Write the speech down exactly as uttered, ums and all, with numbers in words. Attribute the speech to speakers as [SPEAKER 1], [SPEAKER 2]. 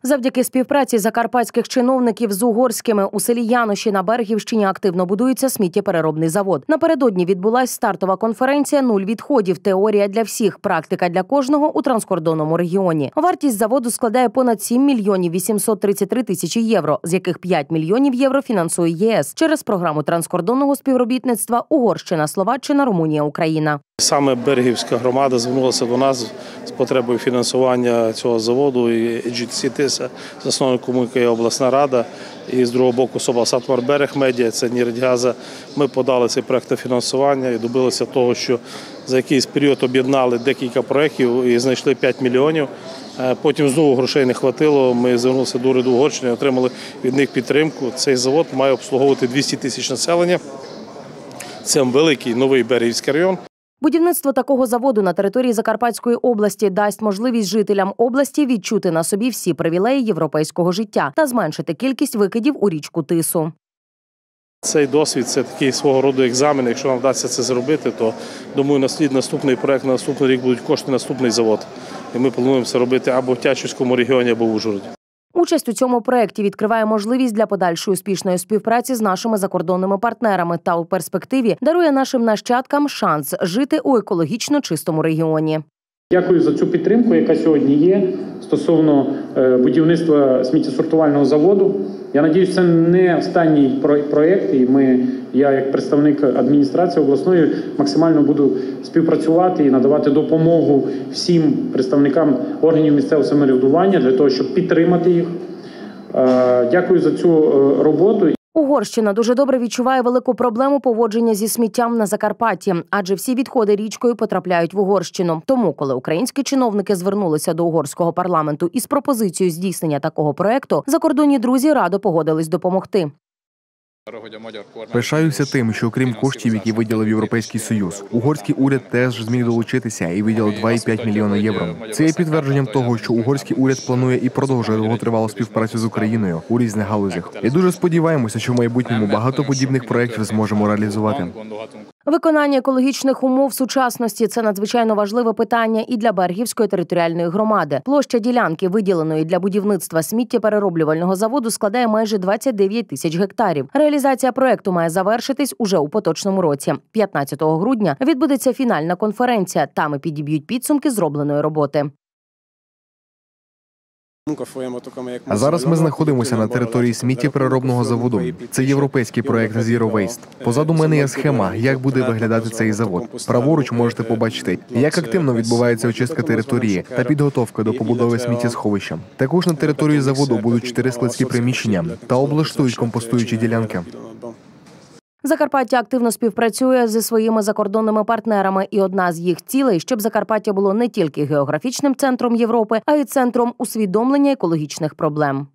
[SPEAKER 1] Завдяки співпраці закарпатських чиновників з угорськими у селі Яноші на Берегівщині активно будується сміттєпереробний завод. Напередодні відбулась стартова конференція «Нуль відходів. Теорія для всіх. Практика для кожного» у транскордонному регіоні. Вартість заводу складає понад сім мільйонів вісімсот тридцять три тисячі євро, з яких п'ять мільйонів євро фінансує ЄС через програму транскордонного співробітництва Угорщина, Словаччина, Румунія, Україна.
[SPEAKER 2] Саме Берегівська громада звернулася до нас з потребою фінансування цього заводу. І джі ті сі ТИСа, засновником якої є обласна рада, і з другого боку Собасатвар Берег Медіа, це Нірдгаза. Ми подали цей проект на фінансування і добилися того, що за якийсь період об'єднали декілька проєктів і знайшли п'ять мільйонів. Потім знову грошей не хватило, ми звернулися до уряду Угорщини і отримали від них підтримку. Цей завод має обслуговувати двісті тисяч населення. Це великий новий Берегівський район.
[SPEAKER 1] Будівництво такого заводу на території Закарпатської області дасть можливість жителям області відчути на собі всі привілеї європейського життя та зменшити кількість викидів у річку Тису.
[SPEAKER 2] Цей досвід – це такий свого роду екзамен. Якщо нам вдасться це зробити, то, думаю, наслід наступний проект, на наступний рік будуть кошти на наступний завод. І ми плануємо це робити або в Тячівському регіоні, або в Ужгороді.
[SPEAKER 1] Участь у цьому проєкті відкриває можливість для подальшої успішної співпраці з нашими закордонними партнерами та у перспективі дарує нашим нащадкам шанс жити у екологічно чистому регіоні.
[SPEAKER 3] Дякую за цю підтримку, яка сьогодні є стосовно будівництва сміттєсортувального заводу. Я сподіваюся, це не останній проєкт, і ми, я як представник адміністрації обласної максимально буду співпрацювати і надавати допомогу всім представникам органів місцевого самоврядування для того, щоб підтримати їх. Дякую за цю роботу.
[SPEAKER 1] Угорщина дуже добре відчуває велику проблему поводження зі сміттям на Закарпатті, адже всі відходи річкою потрапляють в Угорщину. Тому, коли українські чиновники звернулися до угорського парламенту із пропозицією здійснення такого проєкту, закордонні друзі радо погодились допомогти.
[SPEAKER 4] Пишаюся тим, що окрім коштів, які виділив Європейський Союз, угорський уряд теж зміг долучитися і виділив два цілих п'ять мільйона євро. Це є підтвердженням того, що угорський уряд планує і продовжує довготривалу співпрацю з Україною у різних галузях. І дуже сподіваємося, що в майбутньому багато подібних проєктів зможемо реалізувати.
[SPEAKER 1] Виконання екологічних умов сучасності – це надзвичайно важливе питання і для Берегівської територіальної громади. Площа ділянки, виділеної для будівництва сміттєперероблювального заводу, складає майже двадцять дев'ять тисяч гектарів. Реалізація проєкту має завершитись уже у поточному році. п'ятнадцятого грудня відбудеться фінальна конференція. Там і підіб'ють підсумки зробленої роботи.
[SPEAKER 4] А зараз ми знаходимося на території сміттєпереробного заводу. Це європейський проект Zero Waste. Позаду мене є схема, як буде виглядати цей завод. Праворуч можете побачити, як активно відбувається очистка території та підготовка до побудови сміттєсховища. Також на території заводу будуть чотири складські приміщення та облаштують компостуючі ділянки.
[SPEAKER 1] Закарпаття активно співпрацює зі своїми закордонними партнерами, і одна з їх цілей, щоб Закарпаття було не тільки географічним центром Європи, а й центром усвідомлення екологічних проблем.